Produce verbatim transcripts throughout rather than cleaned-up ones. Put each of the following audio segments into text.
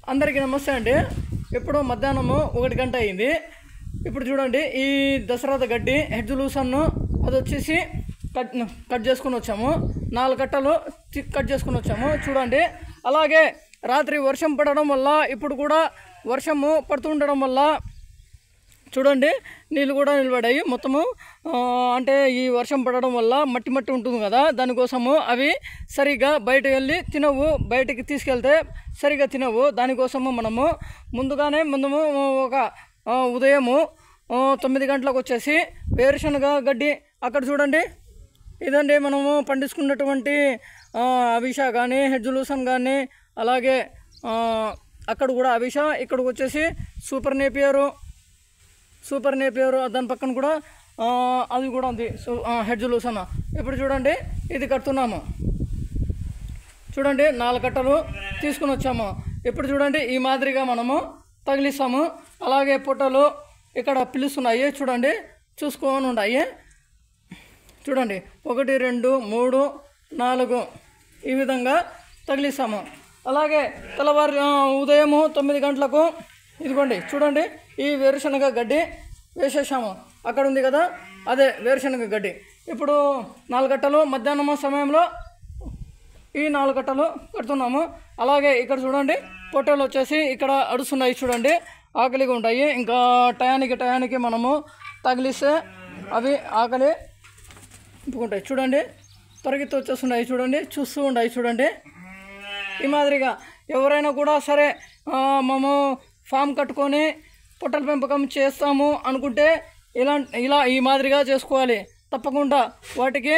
అందరికీ నమస్తే అండి. ఇప్పుడు మధ్యాహ్నము ఒకటి గంట అయింది. ఇప్పుడు చూడండి, ఈ దసరా గడ్డి హెడ్ లూసన్ను అది వచ్చేసి కట్ కట్ చేసుకుని వచ్చాము. నాలుగు కట్టలు కట్ చేసుకుని వచ్చాము చూడండి. అలాగే రాత్రి వర్షం పడడం వల్ల ఇప్పుడు కూడా వర్షము పడుతుండడం వల్ల చూడండి నీళ్ళు కూడా నిలబడాయి మొత్తము. అంటే ఈ వర్షం పడడం వల్ల మట్టి మట్టి ఉంటుంది కదా, దానికోసము అవి సరిగా బయట వెళ్ళి తినవు, బయటికి తీసుకెళ్తే సరిగా తినవు. దానికోసము మనము ముందుగానే ముందు ఒక ఉదయము తొమ్మిది గంటలకు వచ్చేసి వేరుశనగ గడ్డి అక్కడ చూడండి, ఇదండి మనము పండించుకున్నటువంటి అవిష కానీ హెడ్జ్ లూసన్ కానీ, అలాగే అక్కడ కూడా అవిష, ఇక్కడికి వచ్చేసి సూపర్ నేపియరు సూపర్ నేపియరు దాని పక్కన కూడా అది కూడా ఉంది హెడ్జ్ లూసన్. ఇప్పుడు చూడండి ఇది కడుతున్నాము చూడండి, నాలుగు కట్టలు తీసుకుని వచ్చాము. ఇప్పుడు చూడండి ఈ మాదిరిగా మనము తగిలిస్తాము. అలాగే పొట్టలు ఇక్కడ పిలుస్తున్నాయి చూడండి, చూసుకొని ఉన్నాయి చూడండి, ఒకటి రెండు మూడు నాలుగు ఈ విధంగా తగిలిస్తాము. అలాగే తెల్లవారు ఉదయము తొమ్మిది గంటలకు ఇదిగోండి చూడండి, ఈ వేరుశనగ గడ్డి వేసేసాము. అక్కడ ఉంది కదా, అదే వేరుశనగ గడ్డి. ఇప్పుడు నాలుగు గంటలు మధ్యాహ్నం సమయంలో ఈ నాలుగు గంటలు కడుతున్నాము. అలాగే ఇక్కడ చూడండి పొట్టలు వచ్చేసి ఇక్కడ అడుస్తున్నాయి చూడండి, ఆకలిగా ఉంటాయి. ఇంకా టయానికి టయానికి మనము తగిలిస్తే అవి ఆకలి ఇంపుకుంటాయి చూడండి, పరిగెత్తి వచ్చేస్తున్నాయి చూడండి, చూస్తూ ఉంటాయి చూడండి. ఈ మాదిరిగా ఎవరైనా కూడా సరే మేము ఫామ్ కట్టుకొని పొట్టల పెంపకం చేస్తాము అనుకుంటే ఇలా ఇలా ఈ మాదిరిగా చేసుకోవాలి. తప్పకుండా వాటికి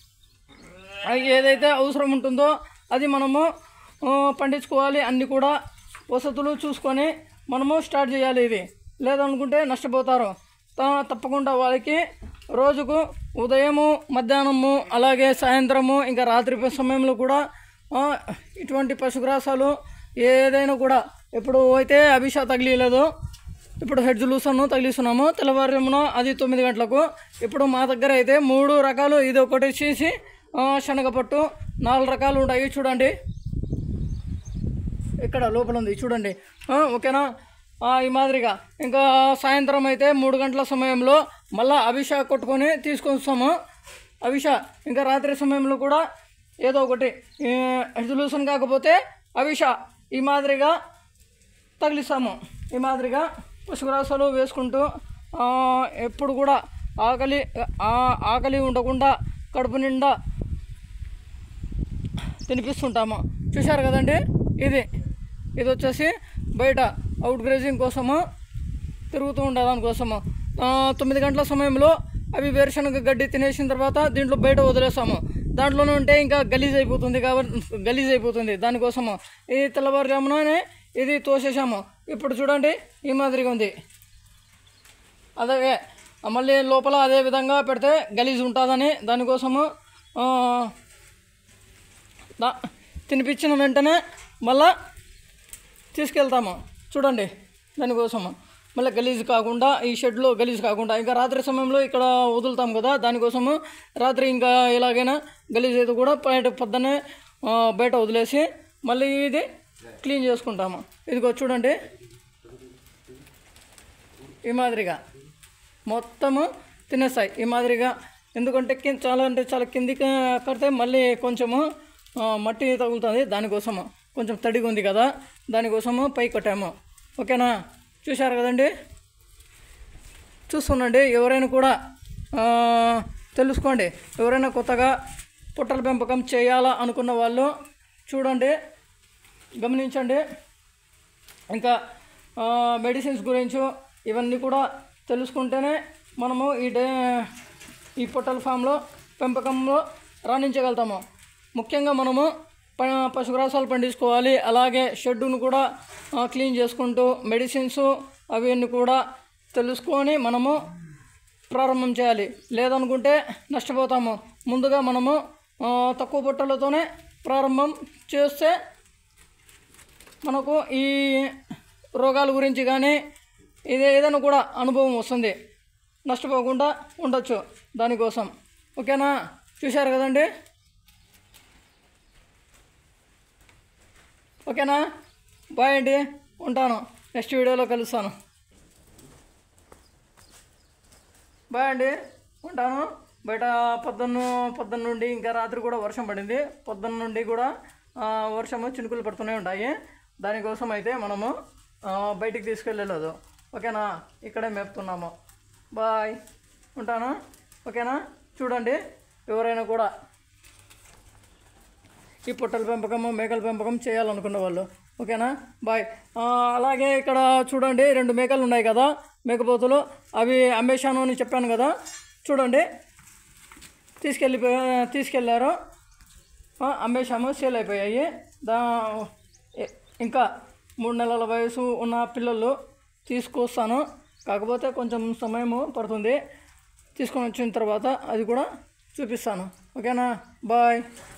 ఏదైతే అవసరం ఉంటుందో అది మనము పండించుకోవాలి. అన్నీ కూడా వసతులు చూసుకొని మనము స్టార్ట్ చేయాలి. ఇది లేదనుకుంటే నష్టపోతారు. తప్పకుండా వాళ్ళకి రోజుకు ఉదయము మధ్యాహ్నము అలాగే సాయంత్రము ఇంకా రాత్రి సమయంలో కూడా ఇటువంటి పశుగ్రాసాలు ఏదైనా కూడా, ఇప్పుడు అయితే అభిష తగిలిలేదు, ఇప్పుడు హెడ్జ్ లూసన్ను తగిలిస్తున్నాము తెల్లవారుమున అది తొమ్మిది గంటలకు. ఇప్పుడు మా దగ్గర అయితే మూడు రకాలు, ఇది ఒకటి వచ్చేసి శనగపట్టు, నాలుగు రకాలు ఉంటాయి చూడండి, ఇక్కడ లోపల ఉంది చూడండి. ఓకేనా, ఈ మాదిరిగా ఇంకా సాయంత్రం అయితే మూడు గంటల సమయంలో మళ్ళీ అభిష కొట్టుకొని తీసుకొని వస్తాము. అభిష ఇంకా రాత్రి సమయంలో కూడా ఏదో ఒకటి హెడ్జ్ లూసన్ కాకపోతే అభిష ఈ మాదిరిగా తగిలిస్తాము. ఈ మాదిరిగా పశుగ్రాసాలు వేసుకుంటూ ఎప్పుడు కూడా ఆకలి ఆకలి ఉండకుండా కడుపు నిండా తినిపిస్తుంటాము. చూశారు కదండి, ఇది ఇది వచ్చేసి బయట అవుట్ గ్రేజింగ్ కోసము తిరుగుతూ ఉండే దానికోసము. తొమ్మిది గంటల సమయంలో అవి వేరుశనగ గడ్డి తినేసిన తర్వాత దీంట్లో బయట వదిలేస్తాము. దాంట్లోనే ఉంటే ఇంకా గలీజ్ అయిపోతుంది కాబట్టి గలీజ్ అయిపోతుంది దానికోసము ఈ తెల్లవారుజామునే ఇది తోసేసాము. ఇప్పుడు చూడండి ఈ మాదిరిగా ఉంది. అలాగే మళ్ళీ లోపల అదే విధంగా పెడితే గలీజ్ ఉంటుందని దానికోసము తినిపించిన వెంటనే మళ్ళా తీసుకెళ్తాము చూడండి. దానికోసము మళ్ళీ గలీజ్ కాకుండా, ఈ షెడ్లో గలీజ్ కాకుండా, ఇంకా రాత్రి సమయంలో ఇక్కడ వదులుతాం కదా, దానికోసము రాత్రి ఇంకా ఎలాగైనా గలీజ్ అయితే కూడా బయట పొద్దున్నే బయట వదిలేసి మళ్ళీ ఇది క్లీన్ చేసుకుంటాము. ఇదిగో చూడండి ఈ మాదిరిగా మొత్తము తినేస్తాయి ఈ మాదిరిగా. ఎందుకంటే కింద చాలా అంటే చాలా కిందికి కడితే మళ్ళీ కొంచెము మట్టి తగులుతుంది, దానికోసము కొంచెం తడిగా ఉంది కదా, దానికోసము పై కట్టాము. ఓకేనా, చూశారు కదండి, చూస్తుండండి. ఎవరైనా కూడా తెలుసుకోండి, ఎవరైనా కొత్తగా పొట్టల పెంపకం చేయాలా అనుకున్న వాళ్ళు చూడండి, గమనించండి. ఇంకా మెడిసిన్స్ గురించి ఇవన్నీ కూడా తెలుసుకుంటేనే మనము ఈ డే ఈ పొట్టల ఫామ్లో పెంపకంలో రాణించగలుగుతాము. ముఖ్యంగా మనము పశుగ్రాసాలు పండించుకోవాలి. అలాగే షెడ్డును కూడా క్లీన్ చేసుకుంటూ మెడిసిన్స్ అవన్నీ కూడా తెలుసుకొని మనము ప్రారంభం చేయాలి. లేదనుకుంటే నష్టపోతాము. ముందుగా మనము తక్కువ పొట్టలతోనే ప్రారంభం చేస్తే మనకు ఈ రోగాల గురించి కానీ ఇది ఏదైనా కూడా అనుభవం వస్తుంది, నష్టపోకుండా ఉండొచ్చు దానికోసం. ఓకేనా, చూశారు కదండి. ఓకేనా, బాయ్ అండి. ఉంటాను, నెక్స్ట్ వీడియోలో కలుస్తాను. బాయ్ అండి, ఉంటాను. బయట పొద్దున్న పొద్దున్న నుండి ఇంకా రాత్రి కూడా వర్షం పడింది. పొద్దున్న నుండి కూడా వర్షము చినుకులు పడుతూనే ఉంటాయి. దానికోసం అయితే మనము బయటికి తీసుకెళ్ళలేదు. ఓకేనా, ఇక్కడే మేపుతున్నాము. బాయ్, ఉంటాను. ఓకేనా, చూడండి ఎవరైనా కూడా ఈ పొట్టల పెంపకం మేకల పెంపకం చేయాలనుకున్న వాళ్ళు. ఓకేనా, బాయ్. అలాగే ఇక్కడ చూడండి రెండు మేకలు ఉన్నాయి కదా, మేకపోతులు. అవి అమ్మేశాను అని చెప్పాను కదా, చూడండి తీసుకెళ్ళి తీసుకెళ్ళారు అమ్మేశాము, సేల్ అయిపోయాయి. దా ఇంకా మూడు నెలల వయసు ఉన్న పిల్లలు తీసుకొస్తాను, కాకపోతే కొంచెం సమయము పడుతుంది. తీసుకొని వచ్చిన తర్వాత అది కూడా చూపిస్తాను. ఓకేనా, బాయ్.